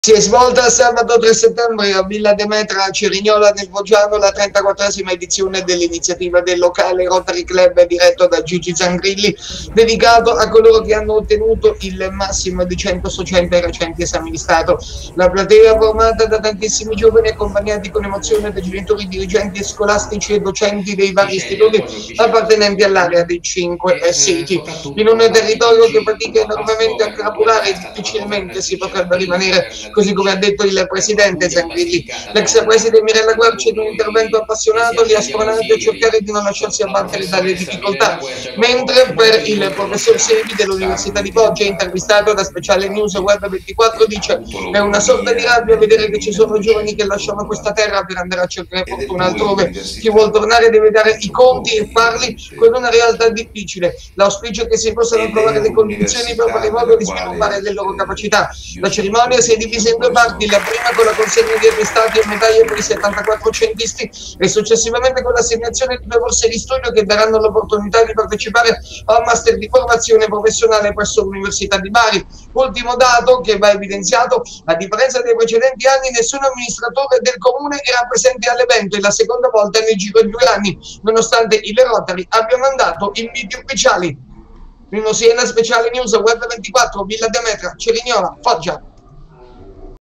Si è svolta sabato 3 settembre a Villa Demetra a Cerignola nel Foggiano la 34esima edizione dell'iniziativa del locale Rotary Club diretto da Gigi Zangrilli, dedicato a coloro che hanno ottenuto il massimo di 100 socienti ai recenti esami di Stato. La platea, formata da tantissimi giovani accompagnati con emozione da genitori, dirigenti scolastici e docenti dei vari istituti appartenenti all'area dei 5 siti. In un territorio che fatica enormemente a carburare e difficilmente si potrebbe rimanere, così come ha detto il presidente Zangrilli. L'ex presidente Mirella Guarci, in un intervento appassionato, li ha spronati a cercare di non lasciarsi abbattere dalle difficoltà, mentre per il professor Sevi dell'Università di Foggia, intervistato da Speciale News Web 24, dice: è una sorta di rabbia vedere che ci sono giovani che lasciano questa terra per andare a cercare fortuna altrove. Chi vuol tornare deve dare i conti e farli con una realtà difficile. L'auspicio è che si possano trovare le condizioni per fare in modo di sviluppare le loro capacità. La cerimonia si è divisa in due parti, la prima con la consegna di attestati e medaglie per i 74 centisti e successivamente con l'assegnazione di 2 borse di studio che daranno l'opportunità di partecipare a un master di formazione professionale presso l'Università di Bari. Ultimo dato che va evidenziato: a differenza dei precedenti anni, nessun amministratore del comune era presente all'evento, e la seconda volta nel giro di 2 anni, nonostante il Rotary abbia mandato inviti ufficiali. Nino Siena, Speciale News Web 24, Villa Demetra, Cerignola, Foggia.